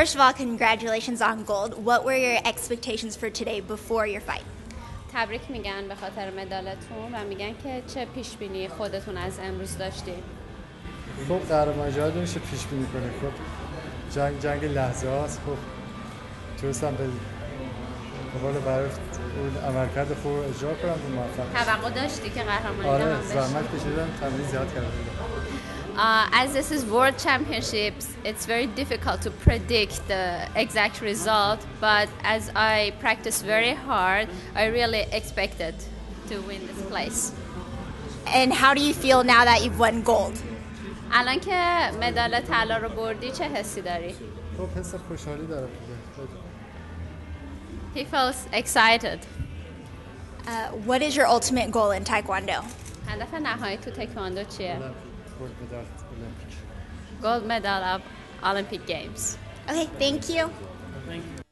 First of all, congratulations on gold. What were your expectations for today before your fight? تبریک میگن به خاطر مدالتون و میگن که چه پیش بینی خودتون از امروز داشتید. خب قهرمانی نمیشه پیش بینی کنه. خب جنگ لحظه هاست. خب تونستم به قول برای اون عملکرد خوب اجرا کنم و موفق. توقع داشتی که قهرمانی آره بشی؟ زحمت کشیدم، تمرین زیاد کردم. As this is World Championships, it's very difficult to predict the exact result, but as I practiced very hard, I really expected to win this place. And how do you feel now that you've won gold? الان که مدال طلا رو بردی چه حسی داری؟ خب حس خوشحالی دارم. He feels excited. What is your ultimate goal in Taekwondo? هدف نهایی تو تکواندو چیه؟ Olympic. Gold medal of Olympic Games. Okay, thank you. Thank you.